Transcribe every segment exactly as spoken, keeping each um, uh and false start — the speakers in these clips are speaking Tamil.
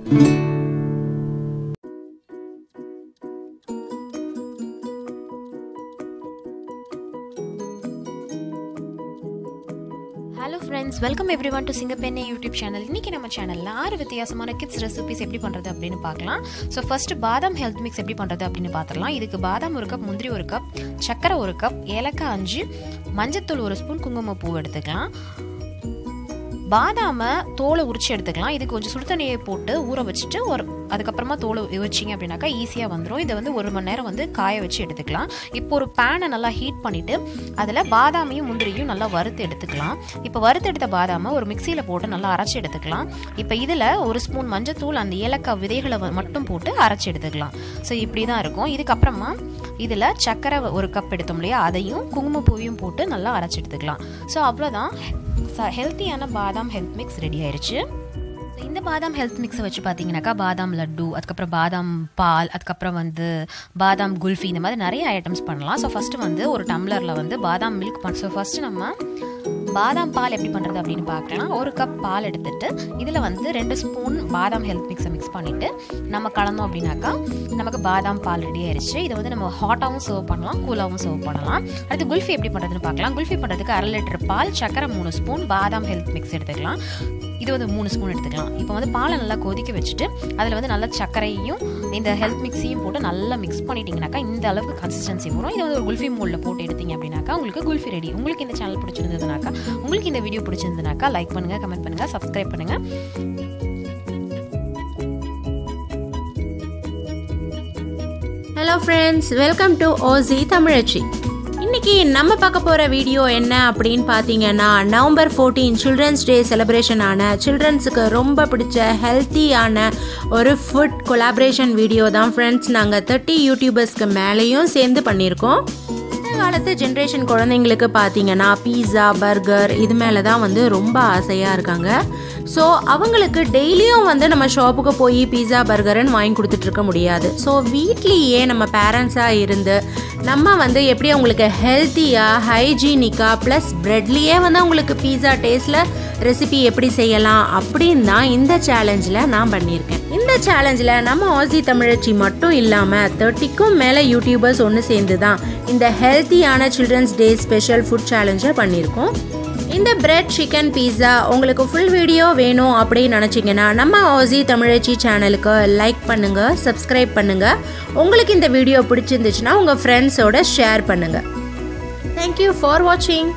Hello friends, welcome everyone to Singapore YouTube channel. இன்னைக்கு நம்ம சேனல்ல ஆறு வித்தியாசமான கிட்ஸ் ரெசிபீஸ் எப்படி பண்றது அப்படினு பார்க்கலாம். So first badam health mix எப்படி பண்றது அப்படினு பார்த்தறலாம். இதுக்கு பாதாம் ஒரு கப், முந்திரி ஒரு கப், சக்கரை ஒரு கப், ஏலக்காய் அஞ்சு, மஞ்சள்தூள் ஒரு ஸ்பூன், குங்குமப்பூ எடுத்துக்கலாம். பாதாம தோலை உரிச்சு எடுத்துக்கலாம். இதுக்கு கொஞ்சம் சுடு தண்ணியை போட்டு ஊற வச்சுட்டு ஒரு அதுக்கப்புறமா தோலை வச்சிங்க அப்படின்னாக்கா ஈஸியாக வந்துடும். இதை வந்து ஒரு மணி நேரம் வந்து காய வச்சு எடுத்துக்கலாம். இப்போ ஒரு பேனை நல்லா ஹீட் பண்ணிவிட்டு அதில் பாதாமையும் முந்திரியும் நல்லா வறுத்து எடுத்துக்கலாம். இப்போ வறுத்து எடுத்த பாதாமை ஒரு மிக்சியில் போட்டு நல்லா அரைச்சி எடுத்துக்கலாம். இப்போ இதில் ஒரு ஸ்பூன் மஞ்சத்தூள், அந்த ஏலக்காய் விதைகளை மட்டும் போட்டு அரைச்சி எடுத்துக்கலாம். ஸோ இப்படி தான் இருக்கும். இதுக்கப்புறமா இதில் சக்கரை ஒரு கப் எடுத்தோம் இல்லையா, அதையும் குங்குமப்பூவையும் போட்டு நல்லா அரைச்சி எடுத்துக்கலாம். ஸோ அவ்வளோதான், ஹெல்த்தியான பாதாம் ஹெல்த் மிக்ஸ் ரெடி ஆயிடுச்சு. இந்த பாதாம் ஹெல்த் மிக்ஸை வச்சு பார்த்தீங்கன்னாக்கா பாதாம் லட்டு, அதுக்கப்புறம் பாதாம் பால், அதுக்கப்புறம் வந்து பாதாம் குல்ஃபி, இந்த மாதிரி நிறைய ஐட்டம்ஸ் பண்ணலாம். ஸோ ஃபஸ்ட்டு வந்து ஒரு டம்ளரில் வந்து பாதாம் மில்க் பண்ண ஸோ ஃபஸ்ட்டு நம்ம பாதாம் பால் எப்படி பண்ணுறது அப்படின்னு பார்க்கலாம். ஒரு கப் பால் எடுத்துட்டு இதில் வந்து ரெண்டு ஸ்பூன் பாதாம் ஹெல்த் மிக்ஸை மிக்ஸ் பண்ணிவிட்டு நம்ம கலந்தோம் அப்படின்னாக்கா நமக்கு பாதாம் பால் ரெடி ஆயிடுச்சு. இதை வந்து நம்ம ஹாட்டாகவும் சர்வ் பண்ணலாம், கூலாகவும் சர்வ் பண்ணலாம். அடுத்து குல்ஃபி எப்படி பண்ணுறதுன்னு பார்க்கலாம். குல்ஃபி பண்ணுறதுக்கு அரை லிட்டர் பால், சக்கரை மூணு ஸ்பூன், பாதாம் ஹெல்த் மிக்ஸ் எடுத்துக்கலாம். இது வந்து மூணு ஸ்பூன் எடுத்துக்கலாம். இப்போ வந்து பாலை நல்லா கொதிக்க வச்சுட்டு அதில் வந்து நல்லா சர்க்கரையும் இந்த ஹெல்த் மிக்ஸையும் போட்டு நல்லா மிக்ஸ் பண்ணிட்டீங்கன்னாக்கா இந்த அளவுக்கு கன்சிஸ்டன்சி வரும். இதை வந்து ஒரு குல்ஃபி மோல்டில் போட்டு எடுத்தீங்க அப்படின்னாக்கா உங்களுக்கு குல்ஃபி ரெடி. உங்களுக்கு இந்த சேனல் பிடிச்சிருந்ததுனாக்கா, உங்களுக்கு இந்த வீடியோ பிடிச்சிருந்ததுனாக்கா லைக் பண்ணுங்கள், கமெண்ட் பண்ணுங்கள், சப்ஸ்கிரைப் பண்ணுங்கள். Hello friends, welcome to OC Tamizhachi. இன்றைக்கி நம்ம பார்க்க போகிற வீடியோ என்ன அப்படின்னு பார்த்தீங்கன்னா, நவம்பர் ஃபோர்டீன் சில்ட்ரன்ஸ் டே செலிப்ரேஷனான சில்ட்ரன்ஸுக்கு ரொம்ப பிடிச்ச ஹெல்த்தியான ஒரு ஃபுட் கொலாபரேஷன் வீடியோ தான் ஃப்ரெண்ட்ஸ். நாங்கள் தேர்ட்டி யூடியூபர்ஸ்க்கு மேலேயும் சேர்ந்து பண்ணியிருக்கோம். இந்த காலத்து ஜென்ரேஷன் குழந்தைங்களுக்கு பார்த்தீங்கன்னா பீஸா, பர்கர் இது மேலே தான் வந்து ரொம்ப ஆசையாக இருக்காங்க. ஸோ அவங்களுக்கு டெய்லியும் வந்து நம்ம ஷாப்புக்கு போய் பீஸா பர்கர்ன்னு வாங்கி கொடுத்துட்ருக்க முடியாது. ஸோ வீட்லேயே நம்ம பேரண்ட்ஸாக இருந்து நம்ம வந்து எப்படி அவங்களுக்கு ஹெல்த்தியாக, ஹைஜீனிக்காக, ப்ளஸ் ப்ரெட்லேயே வந்து அவங்களுக்கு பீஸா டேஸ்ட்டில் ரெசிபி எப்படி செய்யலாம் அப்படின்னு தான் இந்த சேலஞ்சில் நான் பண்ணியிருக்கேன். இந்த சேலஞ்சில் நம்ம ஆசி தமிழச்சி மட்டும் இல்லாமல் தேர்ட்டிக்கும் மேலே யூடியூபர்ஸ் ஒன்று சேர்ந்து தான் இந்த ஹெல்த்தியான சில்ட்ரன்ஸ் டே ஸ்பெஷல் ஃபுட் சேலஞ்சை பண்ணியிருக்கோம். இந்த பிரெட் சிக்கன் பீஸா உங்களுக்கு ஃபுல் வீடியோ வேணும் அப்படின்னு நினச்சிங்கன்னா நம்ம ஆசி தமிழச்சி சேனலுக்கு லைக் பண்ணுங்கள், சப்ஸ்கிரைப் பண்ணுங்கள். உங்களுக்கு இந்த வீடியோ பிடிச்சிருந்துச்சுன்னா உங்கள் ஃப்ரெண்ட்ஸோட ஷேர் பண்ணுங்கள். தேங்க்யூ ஃபார் வாட்சிங்.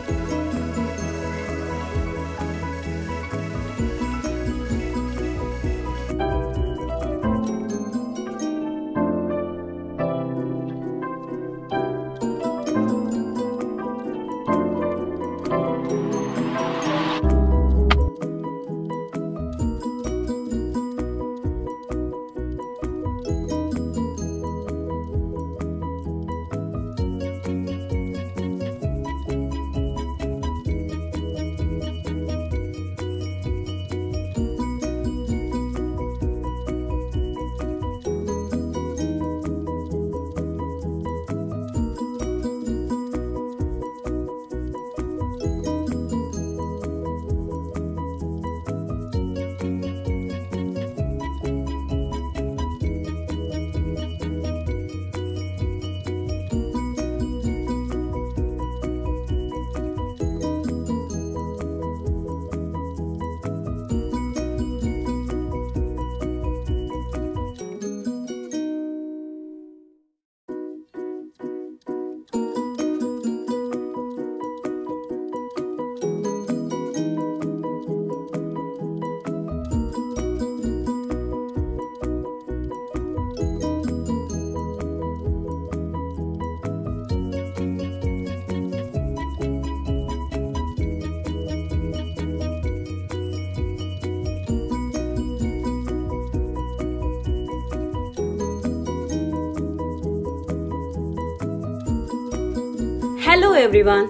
Hello everyone.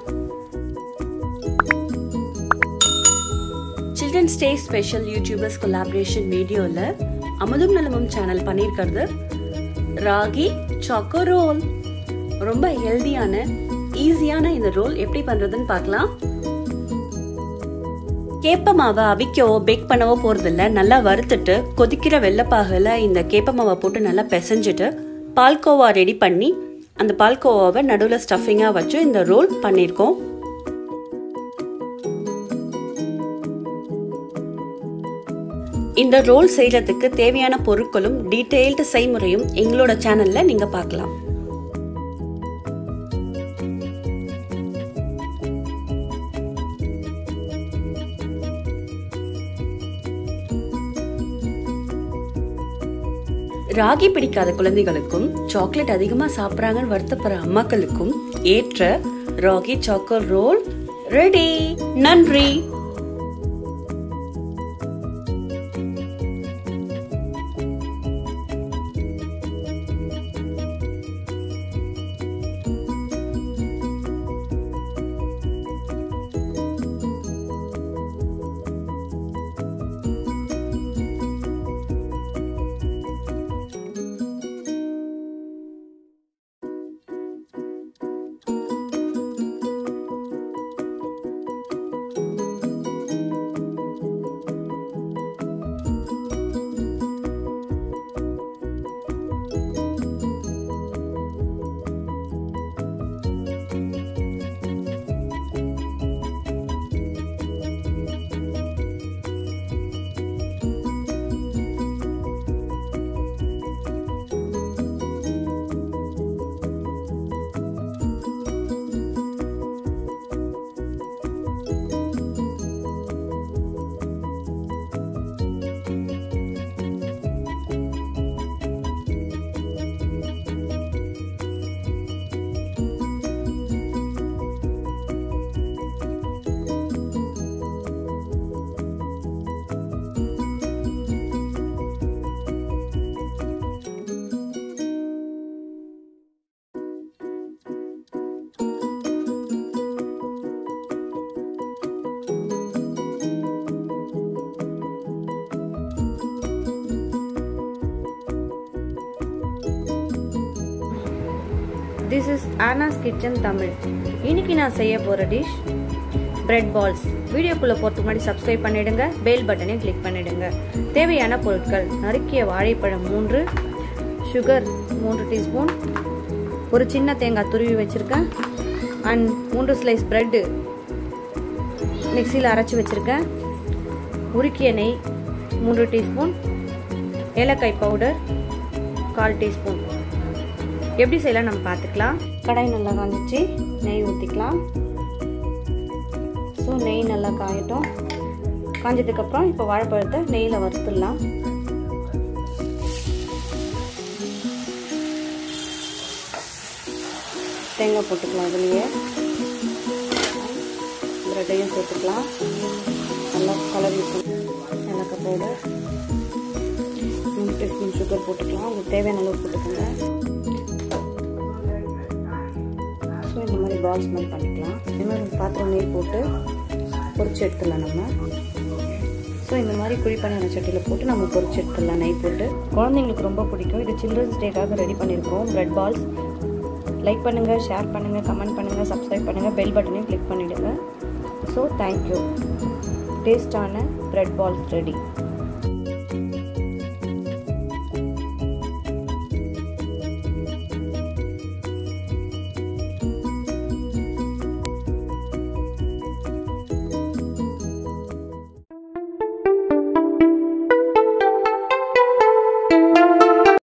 Children's Day Special YouTubers collaboration video la Amadum Nalamam channel பண்ணிருக்கிறது ராகி Choco roll. ரொம்ப ஹெல்தியான ஈஸியான இந்த ரோல் எப்படி பண்றதுன்னு பார்க்கலாம். கேப்ப மாவை அவிக்கவோ பேக் பண்ணவோ போறதில்ல. நல்லா வறுத்துட்டு கொதிக்கிற வெள்ளைப்பாகுல இந்த கேப்ப மாவை போட்டு நல்லா பிசைஞ்சிட்டு பால்கோவா ரெடி பண்ணி அந்த பால்கோவாவை நடுவில் ஸ்டஃபிங்காக வச்சு இந்த ரோல் பண்ணியிருக்கோம். இந்த ரோல் செய்யறதுக்கு தேவையான பொருட்களும் டீடைல்டு செய்முறையும் எங்களோட சேனல்ல நீங்க பார்க்கலாம். ராகி பிடிக்காத குழந்தைகளுக்கும் சாக்லேட் அதிகமா சாப்பிட்றாங்கன்னு வருத்தப்படுற அம்மாக்களுக்கும் ஏற்ற ராகி சாக்கோ ரோல் ரெடி. நன்றி. This is Anna's Kitchen Tamil. இன்னைக்கு நான் செய்ய போற டிஷ் பிரெட் பால்ஸ். வீடியோக்குள்ள போறதுக்கு முன்னாடி சப்ஸ்கிரைப் பண்ணிடுங்க, பெல் பட்டனையும் கிளிக் பண்ணிடுங்க. தேவையான பொருட்கள்: நறுக்கிய வாழைப்பழம் மூன்று, சுகர் மூன்று டீஸ்பூன், ஒரு சின்ன தேங்காய் துருவி வச்சிருக்கேன், அண்ட் மூன்று ஸ்லைஸ் பிரெட் மிக்சியில் அரைச்சி வச்சிருக்கேன், உருக்கிய நெய் மூன்று டீஸ்பூன், ஏலக்காய் பவுடர் கால் டீஸ்பூன். எப்படி செய்யலாம் நம்ம பார்த்துக்கலாம். கடாய் நல்லா காஞ்சிச்சு, நெய் ஊற்றிக்கலாம். ஸோ நெய் நல்லா காயட்டும். காஞ்சதுக்கப்புறம் இப்போ வாழைப்பழத்தை நெய்யில் வறுத்துடலாம். தேங்காய் போட்டுக்கலாம், இதுலேயே பிரெட்டையும் சேர்த்துக்கலாம். நல்லா கலர் ஏலக்காய் பவுடர், மூணு டீஸ்பூன் சுகர் போட்டுக்கலாம். உங்களுக்கு தேவையான அளவு போட்டுக்கோங்க. ஸோ இந்த மாதிரி பால்ஸ் மாதிரி பண்ணிக்கலாம். இந்த மாதிரி பாத்திரம் நெய் போட்டு பொரிச்சு எடுத்துடலாம் நம்ம. ஸோ இந்த மாதிரி குழி பண்ணியான சட்டியில் போட்டு நம்ம பொரிச்சு எடுத்துடலாம் நெய் போட்டு. குழந்தைங்களுக்கு ரொம்ப பிடிக்கும். இது சில்ட்ரன்ஸ் டேக்காக ரெடி பண்ணியிருக்கோம் பிரெட் பால்ஸ். லைக் பண்ணுங்கள், ஷேர் பண்ணுங்கள், கமெண்ட் பண்ணுங்கள், சப்ஸ்கிரைப் பண்ணுங்கள், பெல் பட்டனையும் கிளிக் பண்ணிவிடுங்க. So thank you. டேஸ்டான பிரெட் பால்ஸ் ரெடி.